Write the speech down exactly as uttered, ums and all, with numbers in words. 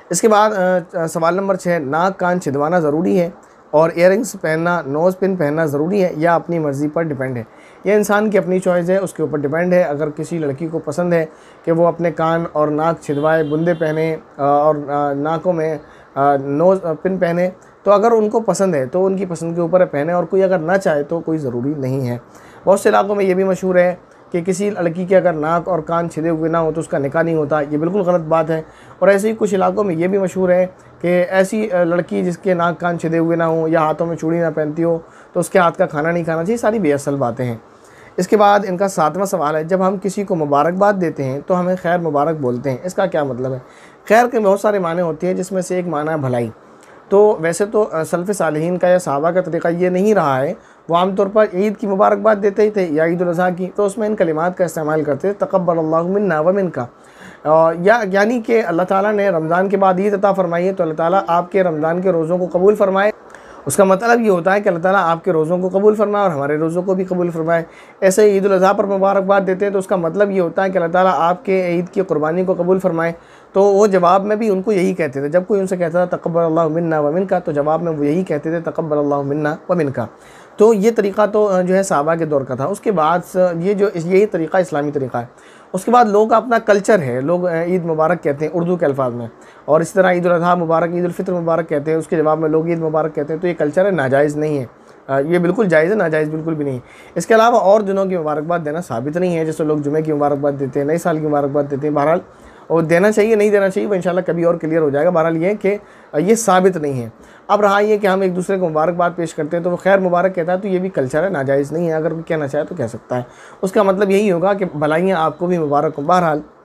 इसके बाद अ, सवाल नंबर छः, नाक कान छिदवाना ज़रूरी है और इयररिंग्स पहनना, नोज़ पिन पहनना ज़रूरी है या अपनी मर्ज़ी पर डिपेंड है? यह इंसान की अपनी चॉइस है, उसके ऊपर डिपेंड है। अगर किसी लड़की को पसंद है कि वो अपने कान और नाक छिदवाए, बुंदे पहने और नाकों में नोज़ पिन पहने, तो अगर उनको पसंद है तो उनकी पसंद के ऊपर पहने, और कोई अगर ना चाहे तो कोई ज़रूरी नहीं है। बहुत से इलाकों में ये भी मशहूर है कि किसी लड़की के अगर नाक और कान छिदे हुए ना हो तो उसका निकाह नहीं होता। ये बिल्कुल गलत बात है। और ऐसे ही कुछ इलाकों में ये भी मशहूर है कि ऐसी लड़की जिसके नाक कान छिदे हुए ना हो या हाथों में चूड़ी ना पहनती हो तो उसके हाथ का खाना नहीं खाना चाहिए। सारी बेअसल बातें हैं। इसके बाद इनका सातवां सवाल है, जब हम किसी को मुबारकबाद देते हैं तो हमें खैर मुबारक बोलते हैं, इसका क्या मतलब है? खैर के बहुत सारे माने होते हैं, जिसमें से एक माना है भलाई। तो वैसे तो सल्फ़ सालिहीन का या सहाबा का तरीक़ा ये नहीं रहा है। वो आमतौर पर ईद की मुबारकबाद देते ही थे या ईद उल अज़हा की, तो उसमें इन कलिमात का इस्तेमाल करते थे, तक़ब्बलल्लाहु मिन्ना व मिनका, या यानी कि अल्लाह ताला ने रमज़ान के बाद ईद अता फ़रमाई है तो अल्लाह ताला आपके रमज़ान के रोज़ों को कबूल फ़रमाए। उसका मतलब ये होता है कि अल्लाह ताला आपके रोज़ों को कबूल फ़रमाए और हमारे रोज़ों को भी कबूल फ़रमाए। ऐसे ही ईद उल अज़हा पर मुबारकबाद देते हैं तो उसका मतलब ये होता है कि अल्लाह ताला आपके ईद की कुर्बानी को कबूल फ़रमाए। तो वो जवाब में भी उनको यही कहते थे, जब कोई उनसे कहता था तक़ब्बलल्लाहु मिन्ना व मिनका, तो जवाब में वो यही कहते थे तक़ब्बलल्लाहु मिन्ना व मिनका। तो ये तरीक़ा तो जो है सहाबा के दौर का था। उसके बाद ये जो यही तरीक़ा इस्लामी तरीक़ा है। उसके बाद लोगों का अपना कल्चर है, लोग ईद मुबारक कहते हैं उर्दू के अल्फाज में, और इस तरह ईद उल अज़हा मुबारक, ईद उल फ़ित्र मुबारक कहते हैं, उसके जवाब में लोग ईद मुबारक कहते हैं। तो ये कल्चर है, नाजायज़ नहीं है। ये बिल्कुल जायज़ है, नाजायज़ बिल्कुल भी नहीं। इसके अलावा और दिनों की मुबारकबाद देना साबित नहीं है, जैसे लोग जुमे की मुबारकबाद देते हैं, नए साल की मुबारकबाद देते हैं। बहरहाल और देना चाहिए नहीं देना चाहिए वो इंशाल्लाह कभी और क्लियर हो जाएगा। बहरहाल ये कि ये साबित नहीं है। अब रहा ये कि हम एक दूसरे को मुबारकबाद पेश करते हैं तो वो खैर मुबारक कहता है, तो ये भी कल्चर है, नाजायज़ नहीं है। अगर कोई कहना चाहे तो कह सकता है। उसका मतलब यही होगा कि भलाइयाँ आपको भी मुबारक हो। बहरहाल